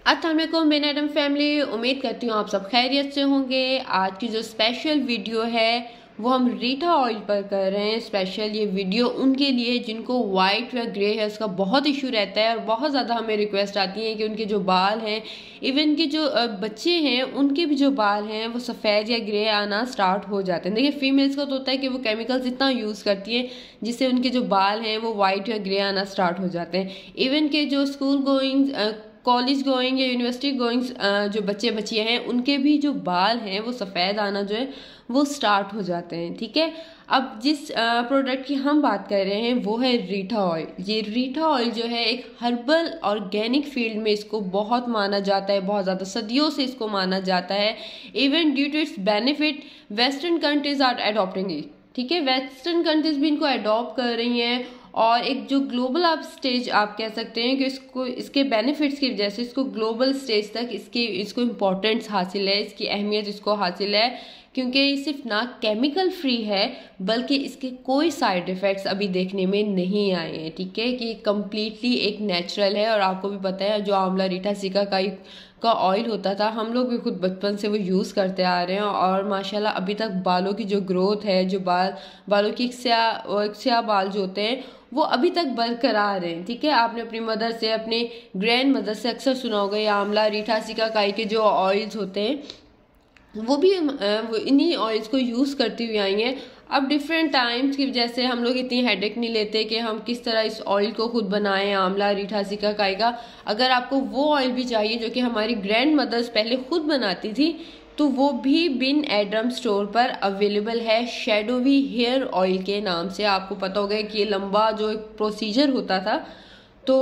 अस्सलाम वालेकुम बिन Adam family, उम्मीद करती हूँ आप सब खैरियत से होंगे। आज की जो स्पेशल वीडियो है वो हम रीठा ऑयल पर कर रहे हैं। स्पेशल ये वीडियो उनके लिए जिनको वाइट या ग्रे हेयर्स का बहुत इशू रहता है और बहुत ज़्यादा हमें रिक्वेस्ट आती है कि उनके जो बाल हैं, इवन के जो बच्चे हैं उनके भी जो बाल हैं वो सफ़ेद या ग्रे आना स्टार्ट हो जाते हैं। देखिए फीमेल्स का तो होता है कि वो केमिकल्स इतना यूज़ करती हैं जिससे उनके जो बाल हैं वो वाइट या ग्रे आना स्टार्ट हो जाते हैं। इवन के जो स्कूल गोइंग, कॉलेज गोइंग या यूनिवर्सिटी गोइंग जो बच्चे बच्चियाँ हैं उनके भी जो बाल हैं वो सफ़ेद आना जो है वो स्टार्ट हो जाते हैं। ठीक है, अब जिस प्रोडक्ट की हम बात कर रहे हैं वो है रीठा ऑयल। ये रीठा ऑयल जो है एक हर्बल ऑर्गेनिक फील्ड में इसको बहुत माना जाता है, बहुत ज़्यादा सदियों से इसको माना जाता है। Even due to its benefit western countries are adopting it. ठीक है, वेस्टर्न कंट्रीज भी इनको अडॉप्ट कर रही हैं और एक जो ग्लोबल आप स्टेज आप कह सकते हैं कि इसको इसके बेनिफिट्स की वजह से इसको ग्लोबल स्टेज तक इसको इम्पोर्टेंस हासिल है, इसकी अहमियत इसको हासिल है, क्योंकि ये सिर्फ ना केमिकल फ्री है बल्कि इसके कोई साइड इफ़ेक्ट्स अभी देखने में नहीं आए हैं। ठीक है, कि कम्प्लीटली एक नेचुरल है। और आपको भी पता है जो आंवला रीठा सिकाकाई का ऑयल होता था, हम लोग भी खुद बचपन से वो यूज़ करते आ रहे हैं और माशाल्लाह अभी तक बालों की जो ग्रोथ है, जो बालों की स्याह बाल जो होते हैं वो अभी तक बरकरार हैं। ठीक है, आपने अपनी मदर से, अपनी ग्रैंड मदर से अक्सर सुना होगा ये आंवला रीठा सिकाकाई के जो ऑयल्स होते हैं वो भी वो इन्हीं ऑयल्स को यूज़ करती हुई आई हैं। अब डिफरेंट टाइम्स की वजह से हम लोग इतनी हेडेक नहीं लेते कि हम किस तरह इस ऑयल को खुद बनाएं, आंवला रीठा सिकाकाई का। अगर आपको वो ऑयल भी चाहिए जो कि हमारी ग्रैंड मदर्स पहले खुद बनाती थी तो वो भी बिन एडम स्टोर पर अवेलेबल है, शैडोवी हेयर ऑयल के नाम से। आपको पता होगा कि ये लंबा जो एक प्रोसीजर होता था तो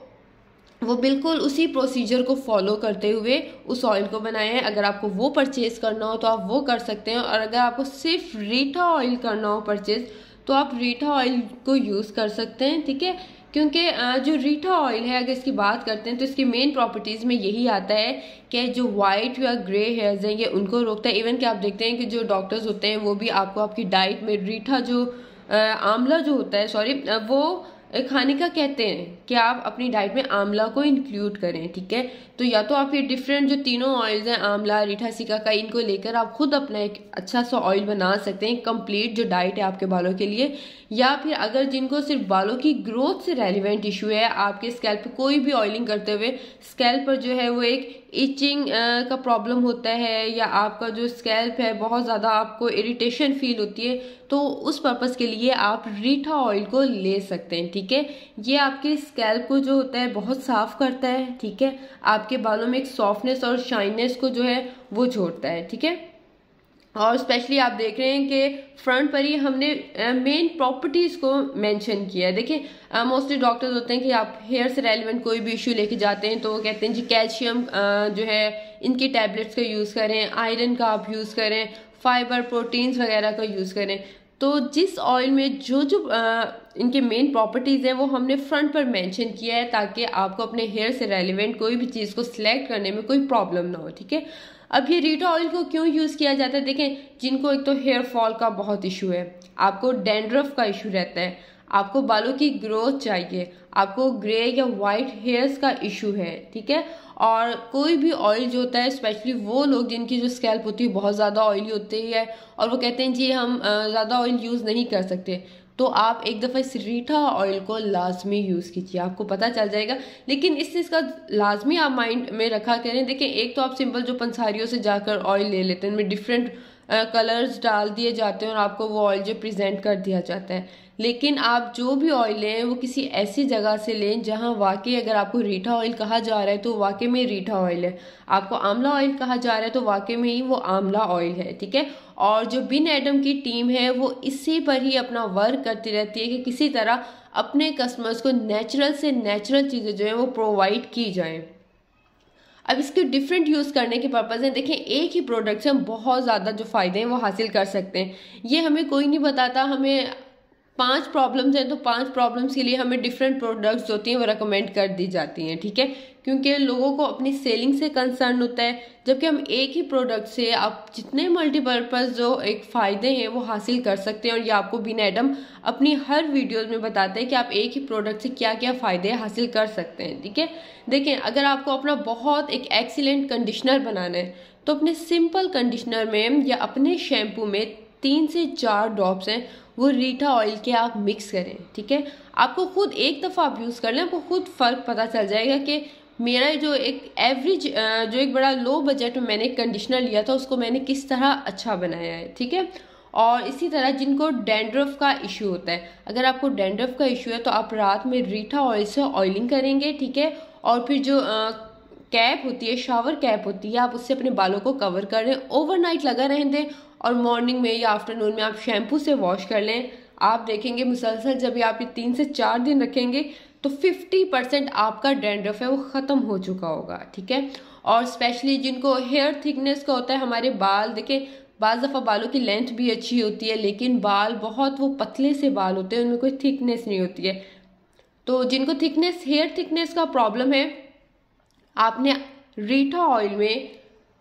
वो बिल्कुल उसी प्रोसीजर को फॉलो करते हुए उस ऑयल को बनाया है। अगर आपको वो परचेज करना हो तो आप वो कर सकते हैं, और अगर आपको सिर्फ रीठा ऑयल करना हो परचेज तो आप रीठा ऑयल को यूज़ कर सकते हैं। ठीक है, क्योंकि जो रीठा ऑयल है अगर इसकी बात करते हैं तो इसकी मेन प्रॉपर्टीज़ में यही आता है कि जो वाइट या ग्रे हेयर्स हैं ये उनको रोकता है। इवन कि आप देखते हैं कि जो डॉक्टर्स होते हैं वो भी आपको आपकी डाइट में रीठा जो आंवला जो होता है, सॉरी, वो खाने का कहते हैं कि आप अपनी डाइट में आंवला को इंक्लूड करें। ठीक है, तो या तो आप ये डिफरेंट जो तीनों ऑयल्स हैं, आंवला रीठा सिकाकाई, इनको लेकर आप खुद अपना एक अच्छा सा ऑयल बना सकते हैं, कंप्लीट जो डाइट है आपके बालों के लिए। या फिर अगर जिनको सिर्फ बालों की ग्रोथ से रेलिवेंट इशू है, आपके स्कैल्प पे कोई भी ऑयलिंग करते हुए स्कैल्प पर जो है वो एक इचिंग का प्रॉब्लम होता है या आपका जो स्कैल्प है बहुत ज़्यादा आपको इरिटेशन फील होती है, तो उस पर्पज़ के लिए आप रीठा ऑयल को ले सकते हैं। ठीक है, ये आपके स्कैल्प को जो होता है बहुत साफ करता है। ठीक है, आपके बालों में एक सॉफ्टनेस और शाइनेस को जो है वो छोड़ता है। ठीक है, और स्पेशली आप देख रहे हैं कि फ्रंट पर ही हमने मेन प्रॉपर्टीज़ को मेंशन किया है। देखिए मोस्टली डॉक्टर्स होते हैं कि आप हेयर से रेलिवेंट कोई भी इशू लेके जाते हैं तो वो कहते हैं जी कैल्शियम जो है इनकी टैबलेट्स का यूज़ करें, आयरन का आप यूज़ करें, फाइबर प्रोटीन्स वगैरह का यूज़ करें। तो जिस ऑयल में जो जो इनके मेन प्रॉपर्टीज़ हैं वो हमने फ्रंट पर मेंशन किया है ताकि आपको अपने हेयर से रेलिवेंट कोई भी चीज़ को सिलेक्ट करने में कोई प्रॉब्लम ना हो। ठीक है, अब ये रीठा ऑयल को क्यों यूज़ किया जाता है? देखें, जिनको एक तो हेयर फॉल का बहुत इशू है, आपको डैंड्रफ का इशू रहता है, आपको बालों की ग्रोथ चाहिए, आपको ग्रे या वाइट हेयर्स का इशू है। ठीक है, और कोई भी ऑयल जो होता है, स्पेशली वो लोग जिनकी जो स्कैल्प होती है बहुत ज़्यादा ऑयली होती है और वो कहते हैं जी हम ज़्यादा ऑयल यूज़ नहीं कर सकते, तो आप एक दफ़ा इस रीठा ऑयल को लाजमी यूज़ कीजिए, आपको पता चल जाएगा। लेकिन इस चीज़ का लाजमी आप माइंड में रखा करें। देखिए, एक तो आप सिंपल जो पंसारियों से जाकर ऑयल ले लेते हैं, उनमें डिफरेंट कलर्स डाल दिए जाते हैं और आपको वो ऑयल जो प्रेजेंट कर दिया जाता है। लेकिन आप जो भी ऑयल लें वो किसी ऐसी जगह से लें जहां वाकई अगर आपको रीठा ऑयल कहा जा रहा है तो वाकई में रीठा ऑयल है, आपको आंवला ऑयल कहा जा रहा है तो वाकई में ही वो आंवला ऑयल है। ठीक है, और जो बिन एडम की टीम है वो इसी पर ही अपना वर्क करती रहती है कि किसी तरह अपने कस्टमर्स को नेचुरल से नेचुरल चीज़ें जो है वो प्रोवाइड की जाएँ। अब इसके डिफरेंट यूज़ करने के पर्पज़ हैं। देखिए, एक ही प्रोडक्ट से हम बहुत ज़्यादा जो फ़ायदे हैं वो हासिल कर सकते हैं। ये हमें कोई नहीं बताता, हमें 5 प्रॉब्लम्स हैं तो 5 प्रॉब्लम्स के लिए हमें डिफरेंट प्रोडक्ट्स होती हैं वो रिकमेंड कर दी जाती हैं, ठीक है, क्योंकि लोगों को अपनी सेलिंग से कंसर्न होता है। जबकि हम एक ही प्रोडक्ट से आप जितने मल्टीपर्पज़ जो एक फ़ायदे हैं वो हासिल कर सकते हैं, और ये आपको बिन एडम अपनी हर वीडियोज़ में बताते हैं कि आप एक ही प्रोडक्ट से क्या क्या फ़ायदे हासिल कर सकते हैं, ठीक है। देखें, अगर आपको अपना बहुत एक एक्सीलेंट कंडीशनर बनाना है तो अपने सिंपल कंडीशनर में या अपने शैम्पू में 3 से 4 ड्रॉप्स हैं वो रीठा ऑयल के आप मिक्स करें, ठीक है। आपको खुद एक दफ़ा आप यूज़ कर लें, आपको खुद फ़र्क पता चल जाएगा कि मेरा जो एक एवरेज जो एक बड़ा लो बजट में मैंने कंडीशनर लिया था उसको मैंने किस तरह अच्छा बनाया है, ठीक है। और इसी तरह जिनको डैंड्रफ का इशू होता है, अगर आपको डैंड्रफ का इशू है तो आप रात में रीठा ऑयल से ऑयलिंग करेंगे, ठीक है, और फिर जो कैप होती है, शावर कैप होती है, आप उससे अपने बालों को कवर कर लें, ओवरनाइट लगा रहने दें और मॉर्निंग में या आफ्टरनून में आप शैम्पू से वॉश कर लें। आप देखेंगे मुसलसल जब ये आप ये 3 से 4 दिन रखेंगे तो 50% आपका डैंड्रफ है वो ख़त्म हो चुका होगा, ठीक है। और स्पेशली जिनको हेयर थिकनेस का होता है, हमारे बाल देखें, बाज़ दफ़ा बालों की लेंथ भी अच्छी होती है लेकिन बाल बहुत वो पतले से बाल होते हैं, उनमें कोई थिकनेस नहीं होती है। तो जिनको थिकनेस हेयर थिकनेस का प्रॉब्लम है, आपने रीठा ऑयल में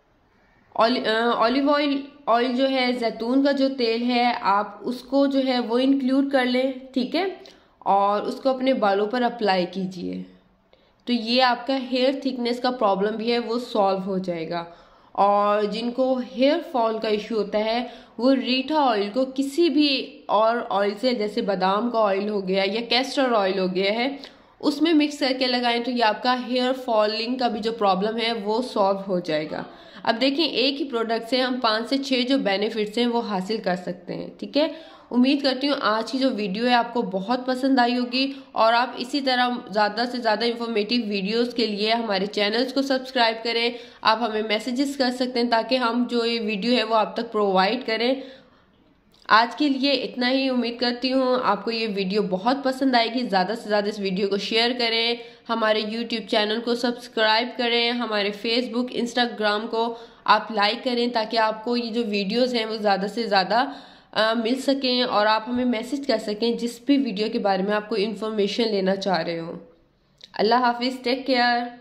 ऑलिव ऑयल जो है, जैतून का जो तेल है, आप उसको जो है वो इंक्लूड कर लें, ठीक है, और उसको अपने बालों पर अप्लाई कीजिए। तो ये आपका हेयर थिकनेस का प्रॉब्लम भी है वो सॉल्व हो जाएगा। और जिनको हेयर फॉल का इशू होता है वो रीठा ऑयल को किसी भी और ऑयल से, जैसे बादाम का ऑयल हो गया या कैस्टर ऑयल हो गया है, उसमें मिक्स करके लगाएं तो ये आपका हेयर फॉलिंग का भी जो प्रॉब्लम है वो सॉल्व हो जाएगा। अब देखिए, एक ही प्रोडक्ट से हम 5 से 6 जो बेनिफिट्स हैं वो हासिल कर सकते हैं, ठीक है। उम्मीद करती हूँ आज की जो वीडियो है आपको बहुत पसंद आई होगी, और आप इसी तरह ज़्यादा से ज़्यादा इंफॉर्मेटिव वीडियोस के लिए हमारे चैनल्स को सब्सक्राइब करें। आप हमें मैसेजेस कर सकते हैं ताकि हम जो ये वीडियो है वो आप तक प्रोवाइड करें। आज के लिए इतना ही। उम्मीद करती हूँ आपको ये वीडियो बहुत पसंद आएगी। ज़्यादा से ज़्यादा इस वीडियो को शेयर करें, हमारे यूट्यूब चैनल को सब्सक्राइब करें, हमारे फेसबुक इंस्टाग्राम को आप लाइक करें ताकि आपको ये जो वीडियोस हैं वो ज़्यादा से ज़्यादा मिल सकें, और आप हमें मैसेज कर सकें जिस भी वीडियो के बारे में आपको इन्फॉर्मेशन लेना चाह रहे हो। अल्लाह हाफिज़, टेक केयर।